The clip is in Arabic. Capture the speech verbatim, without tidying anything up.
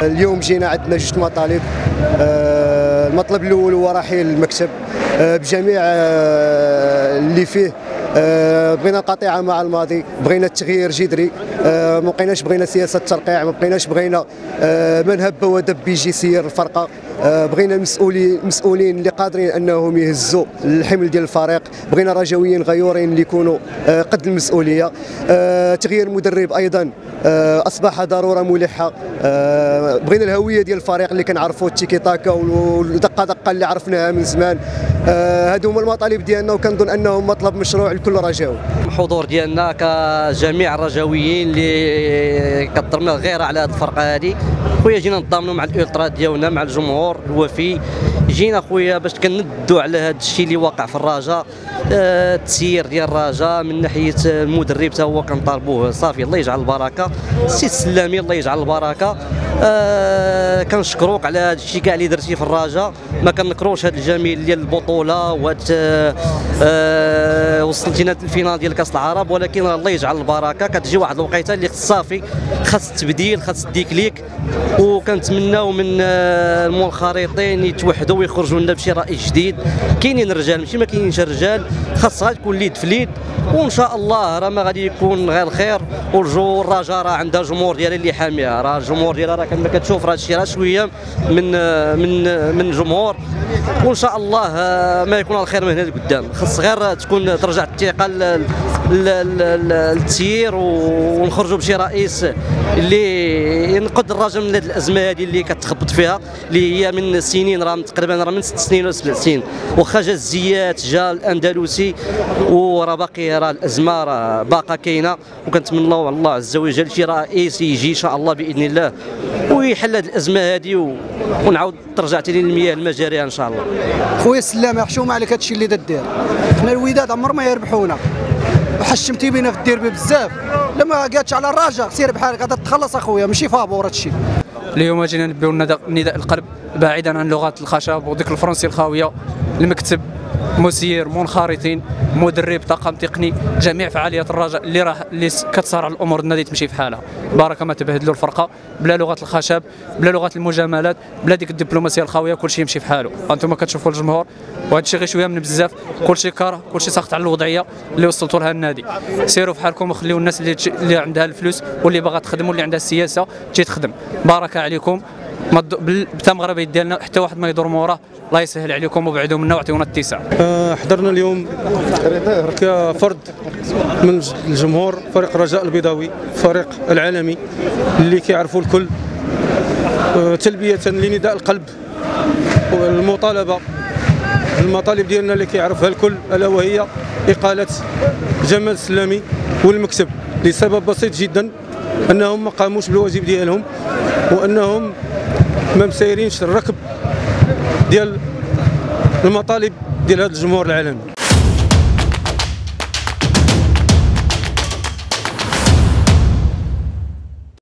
اليوم جينا عندنا جوج مطالب. المطلب الاول هو رحيل المكتب بجميع اللي فيه. بغينا قطيعه مع الماضي، بغينا التغيير جذري، ما بقيناش بغينا سياسه ترقيع، ما بقيناش بغينا من هب ودب يجي يسير الفرقه. بغينا المسؤولين المسؤولين اللي قادرين انهم يهزوا الحمل ديال الفريق، بغينا رجويين غيورين اللي يكونوا قد المسؤوليه. تغيير المدرب ايضا اصبح ضروره ملحه. بغينا الهويه ديال الفريق اللي كنعرفوا التيكي تاكا والدقه دقه اللي عرفناها من زمان. هادو هما المطالب ديالنا، وكنظن انهم مطلب مشروع لكل رجاوي. الحضور ديالنا كجميع الرجاويين اللي كضربنا الغيره على هذه الفرقه هذه، خويا جينا نتضامنوا مع الالترا ديالنا، مع الجمهور الوفي. جينا خويا باش كندوا على هذا الشيء اللي واقع في الرجاء. آه التسيير ديال الرجاء من ناحيه المدرب حتى هو كنطالبوه صافي الله يجعل البركه. السي السلامي الله يجعل البركه. آه كنشكروك على هذا الشيء كاع اللي درتي في الرجاء، ما كنكروش هذا الجميل ديال البطوله وهاد آه وصلتينا للفينال ديال كاس العرب، ولكن الله يجعل البركه. كتجي واحد الوقيته اللي صافي خاص التبديل، خاص الديكليك، وكنتمناو من المنخرطين يتوحدوا ويخرجوا لنا بشي راي جديد. كاينين الرجال ماشي ما كاينينش الرجال، خاصها تكون ليد في ليد، وان شاء الله راه ما غادي يكون غير الخير. والجو الرجاء راه عندها جمهور ديالها اللي حاميها، راه الجمهور ديالها راه كما كتشوف راه هادشي راه شويه من من من جمهور، وان شاء الله ما يكون الخير من هنا لقدام. خاص غير تكون ترجع الثقه للتسيير ونخرجوا بشي رئيس اللي ينقذ الرجاء من هذه الازمه هذه اللي كتخبط فيها، اللي هي من سنين، راه تقريبا راه من ست سنين ولا سبع سنين. واخا جا الزيات جا الاندلسي وراه باقي راه الازمه راه باقا كاينه، وكنتمنوا الله عز وجل شي رئيس يجي ان شاء الله باذن الله ويحل هذه الازمه هذه ونعاود ترجع تاني للمياه المجاريه ان شاء الله. خويا السلامه حشومه عليك هذا الشيء اللي دير. حنا الوداد عمر ما يربحونا، وحشمتي بينا في الديربي بزاف. لما قالتش على الرجاء سير بحالك غادا تخلص اخويا، ماشي فابور هذا الشيء. اليوم جينا نبيو نداء القلب بعيدا عن لغات الخشب وديك الفرنسي الخاويه. المكتب، مسير، منخرطين، مدرب، طاقم تقني، جميع فعاليات الرجاء اللي راه اللي كتصارع الامور النادي تمشي في حالها. بركه ما تبهدلوا الفرقه بلا لغه الخشب، بلا لغه المجاملات، بلا ديك الدبلوماسيه الخاويه، كلشي يمشي في حاله. انتم كتشوفوا الجمهور وهذا الشيء غير شويه من بزاف، كلشي كاره، كلشي ساخط على الوضعيه اللي وصلتوا لها النادي. سيروا في حالكم وخليوا الناس اللي اللي عندها الفلوس واللي باغا تخدم واللي عندها السياسه تجي تخدم. بركه عليكم بتا مغربي ديالنا حتى واحد ما يدور موراه. الله يسهل عليكم وبعدوا منا واعطيونا الاتساع. أه حضرنا اليوم كفرد من الجمهور فريق الرجاء البيضاوي، فريق العالمي اللي كيعرفوا الكل. أه تلبيه لنداء القلب والمطالبه المطالب ديالنا اللي كيعرفها الكل، الا وهي اقاله جمال السلامي والمكتب، لسبب بسيط جدا، انهم ما قاموش بالواجب ديالهم، وانهم ما مسيرينش الركب ديال المطالب ديال هذا الجمهور العالمي.